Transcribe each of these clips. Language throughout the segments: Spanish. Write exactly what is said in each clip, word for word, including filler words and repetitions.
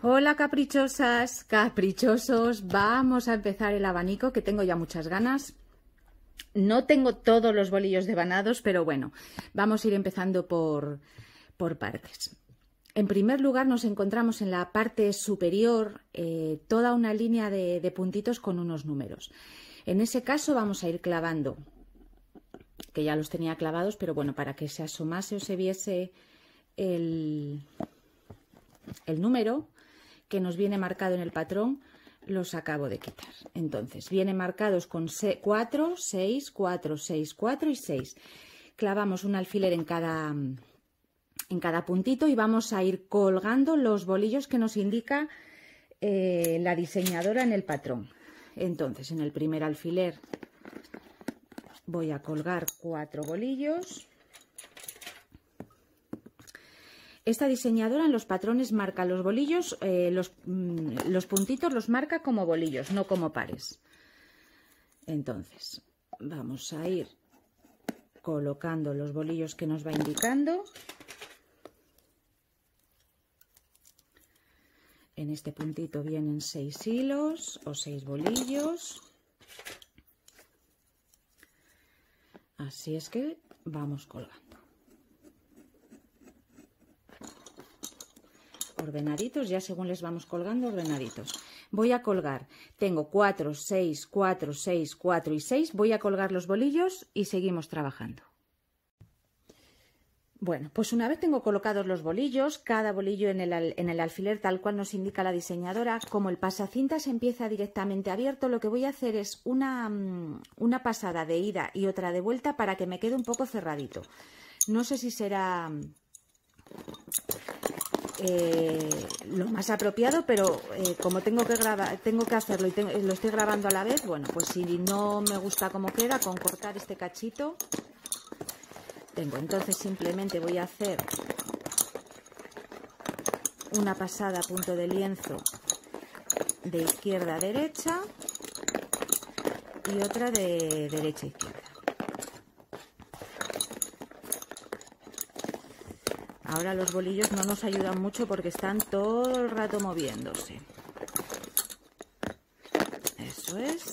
Hola caprichosas, caprichosos, vamos a empezar el abanico que tengo ya muchas ganas. No tengo todos los bolillos devanados, pero bueno, vamos a ir empezando por, por partes. En primer lugar nos encontramos en la parte superior eh, toda una línea de, de puntitos con unos números. En ese caso vamos a ir clavando, que ya los tenía clavados, pero bueno, para que se asomase o se viese el, el número que nos viene marcado en el patrón, los acabo de quitar. Entonces, vienen marcados con cuatro, seis, cuatro, seis, cuatro y seis. Clavamos un alfiler en cada, en cada puntito y vamos a ir colgando los bolillos que nos indica eh, la diseñadora en el patrón. Entonces, en el primer alfiler voy a colgar cuatro bolillos. Esta diseñadora en los patrones marca los bolillos, eh, los, mm, los puntitos los marca como bolillos, no como pares. Entonces, vamos a ir colocando los bolillos que nos va indicando. En este puntito vienen seis hilos o seis bolillos. Así es que vamos colgando. Ordenaditos, ya según les vamos colgando, ordenaditos. Voy a colgar, tengo cuatro, seis, cuatro, seis, cuatro y seis. Voy a colgar los bolillos y seguimos trabajando. Bueno, pues una vez tengo colocados los bolillos, cada bolillo en el, en el alfiler tal cual nos indica la diseñadora, como el pasacintas empieza directamente abierto, lo que voy a hacer es una, una pasada de ida y otra de vuelta para que me quede un poco cerradito. No sé si será Eh, lo más apropiado, pero eh, como tengo que grabar, tengo que hacerlo y tengo, lo estoy grabando a la vez, bueno, pues si no me gusta cómo queda, con cortar este cachito tengo. Entonces simplemente voy a hacer una pasada a punto de lienzo de izquierda a derecha y otra de derecha a izquierda. Ahora los bolillos no nos ayudan mucho porque están todo el rato moviéndose. Eso es.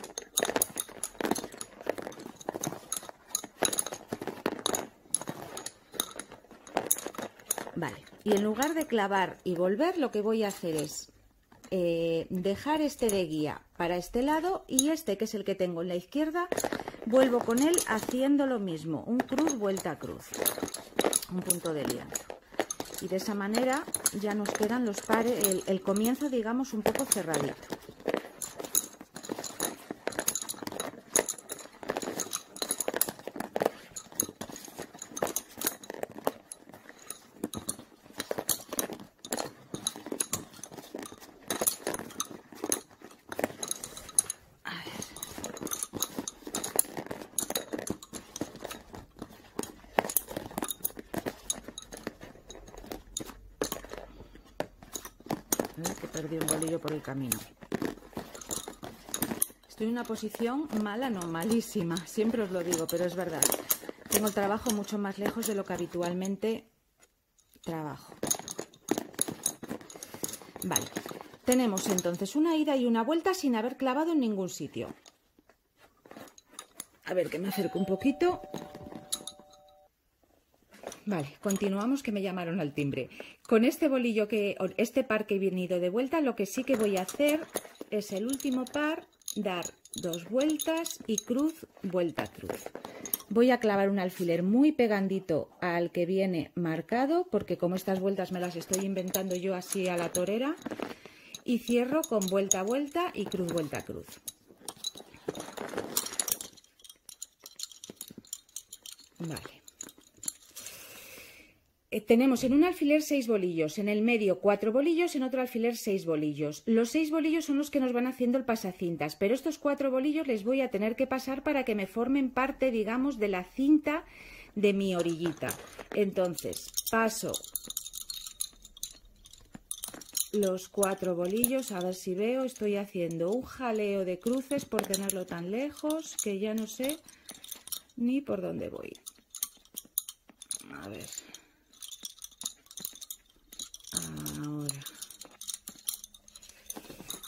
Vale. Y en lugar de clavar y volver, lo que voy a hacer es eh, dejar este de guía para este lado y este, que es el que tengo en la izquierda, vuelvo con él haciendo lo mismo. Un cruz, vuelta a cruz. Un punto de lienzo y de esa manera ya nos quedan los pares, el, el comienzo digamos un poco cerradito. Que perdí un bolillo por el camino. Estoy en una posición mala, no, malísima, siempre os lo digo, pero es verdad. Tengo el trabajo mucho más lejos de lo que habitualmente trabajo. Vale, tenemos entonces una ida y una vuelta sin haber clavado en ningún sitio. A ver, que me acerco un poquito. Vale, continuamos, que me llamaron al timbre. Con este bolillo, que este par que he venido de vuelta, lo que sí que voy a hacer es el último par, dar dos vueltas y cruz, vuelta, cruz. Voy a clavar un alfiler muy pegandito al que viene marcado, porque como estas vueltas me las estoy inventando yo así a la torera, y cierro con vuelta, vuelta y cruz, vuelta, cruz. Vale. Tenemos en un alfiler seis bolillos, en el medio cuatro bolillos, en otro alfiler seis bolillos. Los seis bolillos son los que nos van haciendo el pasacintas, pero estos cuatro bolillos les voy a tener que pasar para que me formen parte, digamos, de la cinta de mi orillita. Entonces, paso los cuatro bolillos, a ver si veo, estoy haciendo un jaleo de cruces por tenerlo tan lejos que ya no sé ni por dónde voy. A ver. Ahora.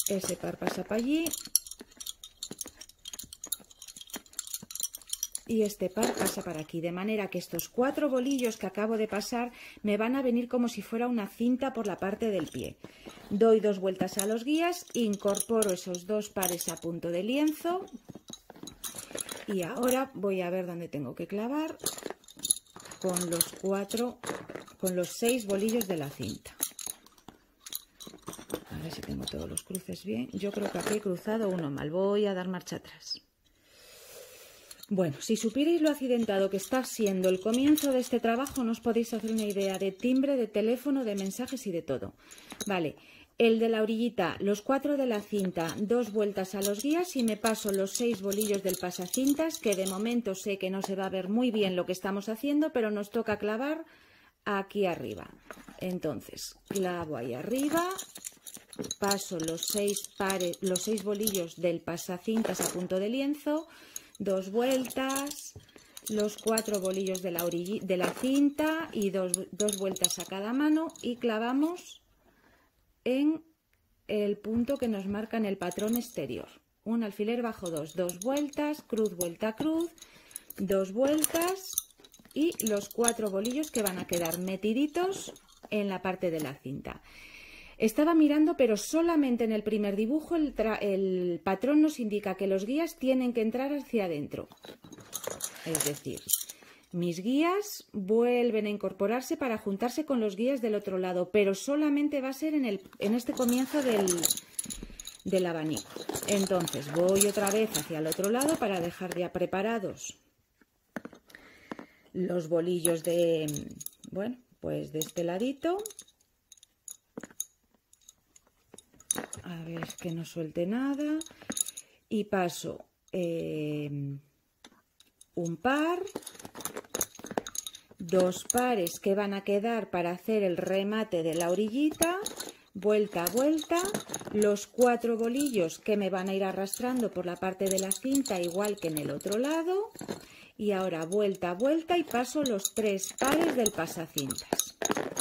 ese par pasa para allí y este par pasa para aquí, de manera que estos cuatro bolillos que acabo de pasar me van a venir como si fuera una cinta por la parte del pie. Doy dos vueltas a los guías, incorporo esos dos pares a punto de lienzo y ahora voy a ver dónde tengo que clavar con los cuatro, con los seis bolillos de la cinta. A ver si tengo todos los cruces bien. Yo creo que aquí he cruzado uno mal, voy a dar marcha atrás. Bueno, si supierais lo accidentado que está siendo el comienzo de este trabajo, no os podéis hacer una idea de timbre, de teléfono, de mensajes y de todo. Vale, el de la orillita, los cuatro de la cinta, dos vueltas a los guías y me paso los seis bolillos del pasacintas, que de momento sé que no se va a ver muy bien lo que estamos haciendo, pero nos toca clavar aquí arriba. Entonces, clavo ahí arriba, paso los seis pares, los seis bolillos del pasacintas a punto de lienzo, dos vueltas, los cuatro bolillos de la, de la cinta y dos, dos vueltas a cada mano y clavamos en el punto que nos marca en el patrón exterior. Un alfiler bajo dos, dos vueltas, cruz, vuelta, cruz, dos vueltas y los cuatro bolillos que van a quedar metiditos en la parte de la cinta. Estaba mirando, pero solamente en el primer dibujo el, el patrón nos indica que los guías tienen que entrar hacia adentro. Es decir, mis guías vuelven a incorporarse para juntarse con los guías del otro lado, pero solamente va a ser en, el, en este comienzo del, del abanico. Entonces voy otra vez hacia el otro lado para dejar ya preparados los bolillos de, bueno, pues de este ladito. A ver que no suelte nada y paso eh, un par, dos pares que van a quedar para hacer el remate de la orillita, vuelta a vuelta, los cuatro bolillos que me van a ir arrastrando por la parte de la cinta igual que en el otro lado y ahora vuelta a vuelta y paso los tres pares del pasacintas.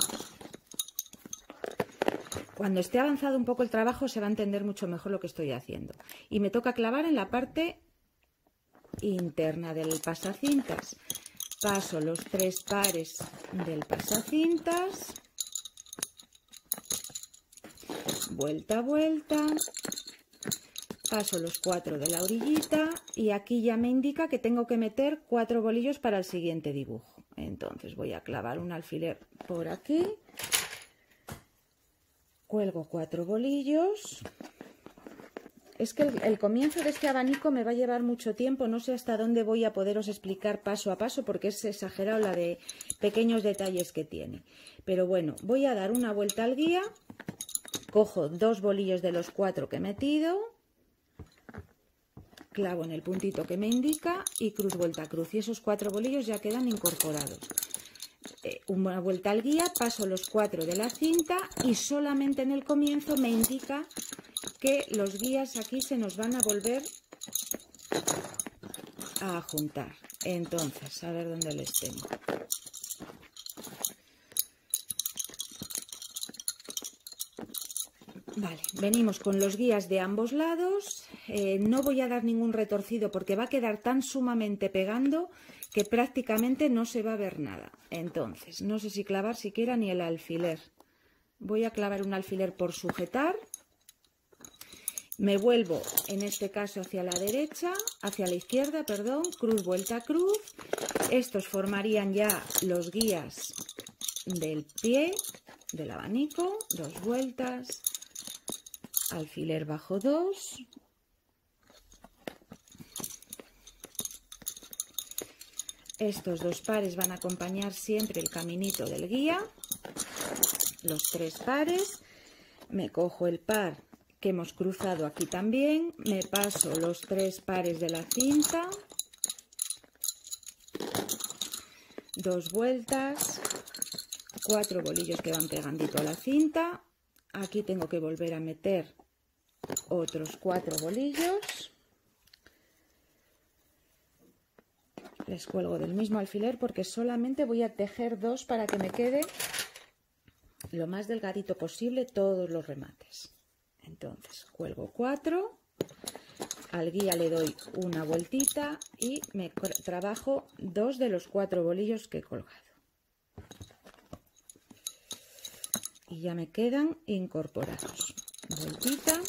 Cuando esté avanzado un poco el trabajo se va a entender mucho mejor lo que estoy haciendo. Y me toca clavar en la parte interna del pasacintas. Paso los tres pares del pasacintas. Vuelta a vuelta. Paso los cuatro de la orillita. Y aquí ya me indica que tengo que meter cuatro bolillos para el siguiente dibujo. Entonces voy a clavar un alfiler por aquí. Cuelgo cuatro bolillos. Es que el, el comienzo de este abanico me va a llevar mucho tiempo. No sé hasta dónde voy a poderos explicar paso a paso porque es exagerado la de pequeños detalles que tiene. Pero bueno, voy a dar una vuelta al guía. Cojo dos bolillos de los cuatro que he metido. Clavo en el puntito que me indica y cruz, vuelta, cruz. Y esos cuatro bolillos ya quedan incorporados. Una vuelta al guía, paso los cuatro de la cinta y solamente en el comienzo me indica que los guías aquí se nos van a volver a juntar. Entonces, a ver dónde les tengo. Vale, venimos con los guías de ambos lados. Eh, no voy a dar ningún retorcido porque va a quedar tan sumamente pegando que prácticamente no se va a ver nada. Entonces, no sé si clavar siquiera ni el alfiler. Voy a clavar un alfiler por sujetar. Me vuelvo, en este caso, hacia la derecha, hacia la izquierda, perdón, cruz, vuelta, cruz. Estos formarían ya los guías del pie, del abanico. Dos vueltas, alfiler bajo dos. Estos dos pares van a acompañar siempre el caminito del guía, los tres pares. Me cojo el par que hemos cruzado aquí también, me paso los tres pares de la cinta, dos vueltas, cuatro bolillos que van pegandito a la cinta. Aquí tengo que volver a meter otros cuatro bolillos. Les cuelgo del mismo alfiler porque solamente voy a tejer dos para que me quede lo más delgadito posible todos los remates. Entonces cuelgo cuatro, al guía le doy una vueltita y me trabajo dos de los cuatro bolillos que he colgado. Y ya me quedan incorporados. Vueltita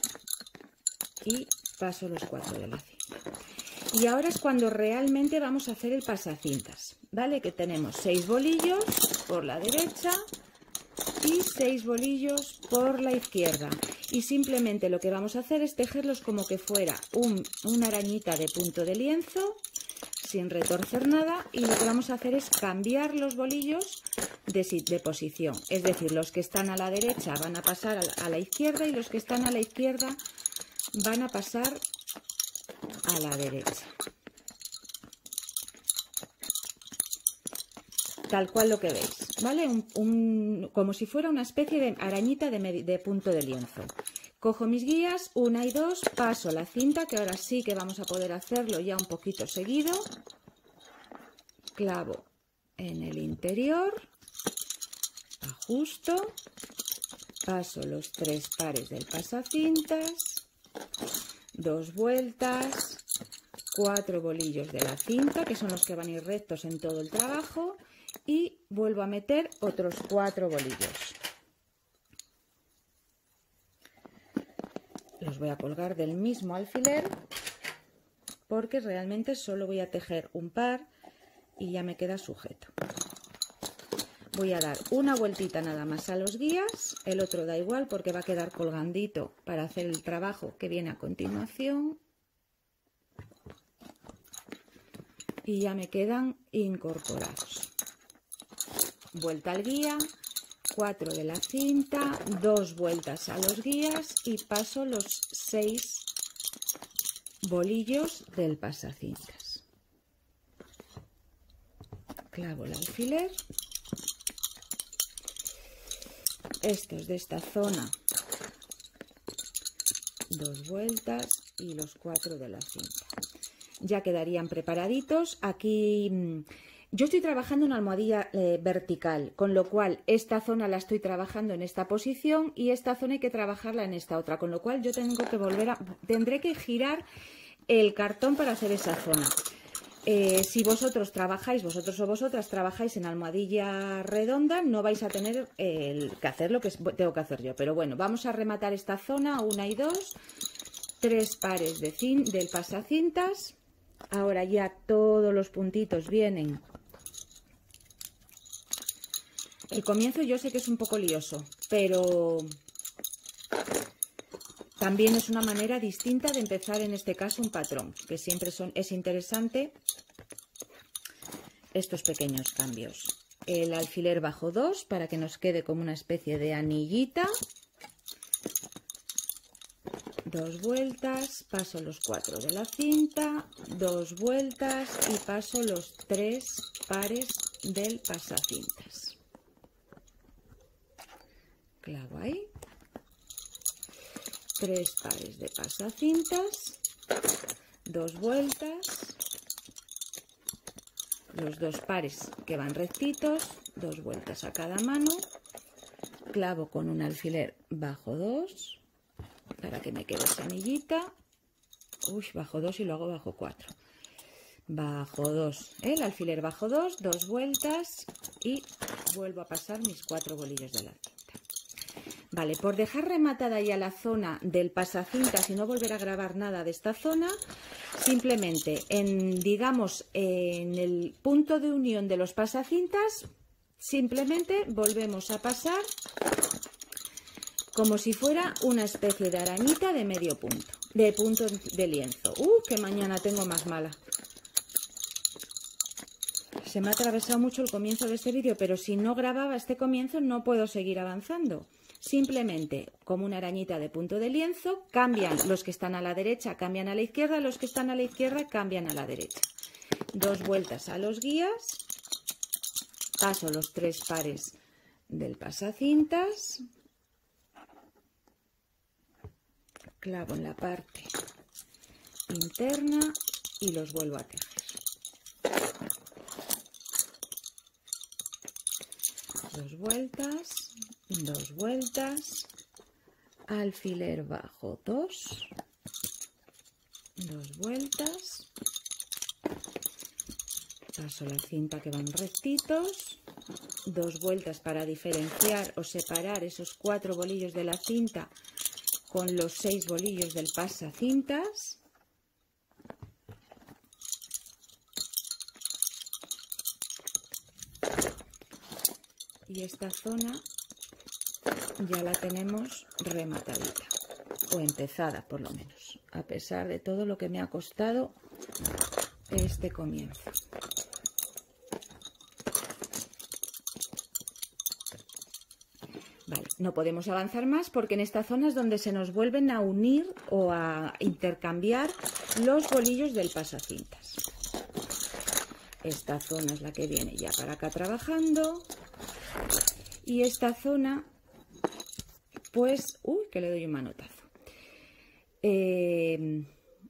y paso los cuatro de la cinta. Y ahora es cuando realmente vamos a hacer el pasacintas, ¿vale? Que tenemos seis bolillos por la derecha y seis bolillos por la izquierda. Y simplemente lo que vamos a hacer es tejerlos como que fuera un, una arañita de punto de lienzo, sin retorcer nada, y lo que vamos a hacer es cambiar los bolillos de, de posición. Es decir, los que están a la derecha van a pasar a la, a la izquierda y los que están a la izquierda van a pasar a la derecha. Tal cual lo que veis, ¿vale? Un, un, como si fuera una especie de arañita de, de punto de lienzo. Cojo mis guías, una y dos, paso la cinta, que ahora sí que vamos a poder hacerlo ya un poquito seguido. Clavo en el interior, ajusto, paso los tres pares del pasacintas, dos vueltas, cuatro bolillos de la cinta, que son los que van a ir rectos en todo el trabajo, y vuelvo a meter otros cuatro bolillos. Los voy a colgar del mismo alfiler porque realmente solo voy a tejer un par y ya me queda sujeto. Voy a dar una vueltita nada más a los guías, el otro da igual porque va a quedar colgandito para hacer el trabajo que viene a continuación. Y ya me quedan incorporados. Vuelta al guía, cuatro de la cinta, dos vueltas a los guías y paso los seis bolillos del pasacintas. Clavo el alfiler. Estos de esta zona, dos vueltas y los cuatro de la cinta. Ya quedarían preparaditos. Aquí yo estoy trabajando una almohadilla eh, vertical, con lo cual esta zona la estoy trabajando en esta posición y esta zona hay que trabajarla en esta otra, con lo cual yo tengo que volver a, tendré que girar el cartón para hacer esa zona. Eh, si vosotros trabajáis, vosotros o vosotras trabajáis en almohadilla redonda, no vais a tener eh, que hacer lo que tengo que hacer yo. Pero bueno, vamos a rematar esta zona, una y dos, tres pares de cin del pasacintas. Ahora ya todos los puntitos vienen. El comienzo yo sé que es un poco lioso, pero también es una manera distinta de empezar en este caso un patrón, que siempre son, es interesante estos pequeños cambios. El alfiler bajo dos para que nos quede como una especie de anillita. Dos vueltas, paso los cuatro de la cinta, dos vueltas y paso los tres pares del pasacintas. Clavo ahí. Tres pares de pasacintas, dos vueltas, los dos pares que van rectitos, dos vueltas a cada mano, clavo con un alfiler bajo dos para que me quede esa anillita. Uy, bajo dos y lo hago bajo cuatro. Bajo dos, el alfiler bajo dos, dos vueltas y vuelvo a pasar mis cuatro bolillos de la cinta. Vale, por dejar rematada ya la zona del pasacintas y no volver a grabar nada de esta zona, simplemente en, digamos, en el punto de unión de los pasacintas, simplemente volvemos a pasar como si fuera una especie de arañita de medio punto, de punto de lienzo. ¡Uh, que mañana tengo más mala! Se me ha atravesado mucho el comienzo de este vídeo, pero si no grababa este comienzo no puedo seguir avanzando. Simplemente, como una arañita de punto de lienzo, cambian los que están a la derecha, cambian a la izquierda, los que están a la izquierda cambian a la derecha. Dos vueltas a los guías, paso los tres pares del pasacintas, clavo en la parte interna y los vuelvo a tejer. Dos vueltas, dos vueltas, alfiler bajo dos, dos vueltas, paso la cinta que van rectitos, dos vueltas para diferenciar o separar esos cuatro bolillos de la cinta con los seis bolillos del pasacintas. Y esta zona ya la tenemos rematadita, o empezada por lo menos, a pesar de todo lo que me ha costado este comienzo. Vale, no podemos avanzar más porque en esta zona es donde se nos vuelven a unir o a intercambiar los bolillos del pasacintas. Esta zona es la que viene ya para acá trabajando. Y esta zona, pues, uy, que le doy un manotazo. Eh,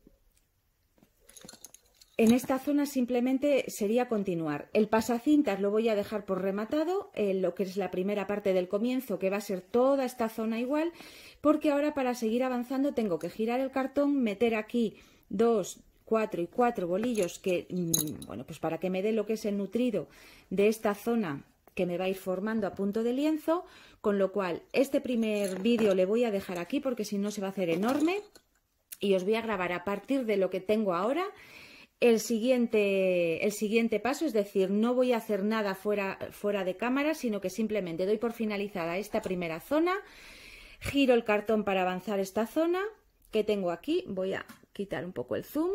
en esta zona simplemente sería continuar. El pasacintas lo voy a dejar por rematado, en lo que es la primera parte del comienzo, que va a ser toda esta zona igual, porque ahora para seguir avanzando tengo que girar el cartón, meter aquí dos, cuatro y cuatro bolillos, que, bueno, pues para que me dé lo que es el nutrido de esta zona que me va a ir formando a punto de lienzo, con lo cual este primer vídeo le voy a dejar aquí porque si no se va a hacer enorme y os voy a grabar a partir de lo que tengo ahora el siguiente, el siguiente paso, es decir, no voy a hacer nada fuera, fuera de cámara, sino que simplemente doy por finalizada esta primera zona, giro el cartón para avanzar esta zona que tengo aquí, voy a quitar un poco el zoom.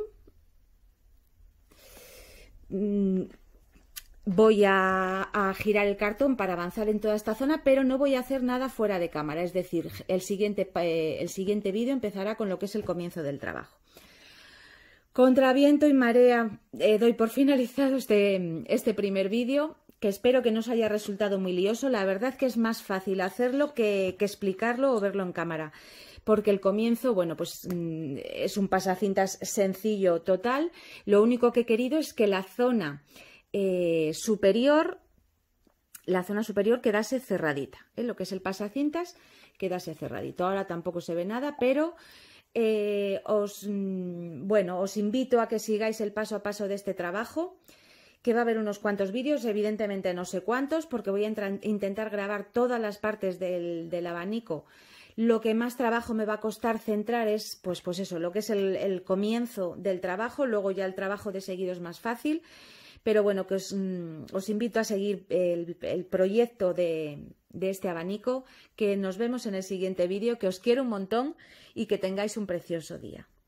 Mm. Voy a, a girar el cartón para avanzar en toda esta zona, pero no voy a hacer nada fuera de cámara, es decir, el siguiente, eh, el siguiente vídeo empezará con lo que es el comienzo del trabajo. Contra viento y marea eh, doy por finalizado este, este primer vídeo, que espero que no os haya resultado muy lioso. La verdad que es más fácil hacerlo que, que explicarlo o verlo en cámara, porque el comienzo, bueno, pues mm, es un pasacintas sencillo total. Lo único que he querido es que la zona Eh, superior, la zona superior quedase cerradita, ¿eh? Lo que es el pasacintas quedase cerradito. Ahora tampoco se ve nada, pero eh, os, bueno, os invito a que sigáis el paso a paso de este trabajo, que va a haber unos cuantos vídeos, evidentemente no sé cuántos, porque voy a entrar, intentar grabar todas las partes del, del abanico. Lo que más trabajo me va a costar centrar es, pues, pues eso, lo que es el, el comienzo del trabajo, luego ya el trabajo de seguido es más fácil. Pero bueno, que os, os invito a seguir el, el proyecto de, de este abanico, que nos vemos en el siguiente vídeo, que os quiero un montón y que tengáis un precioso día.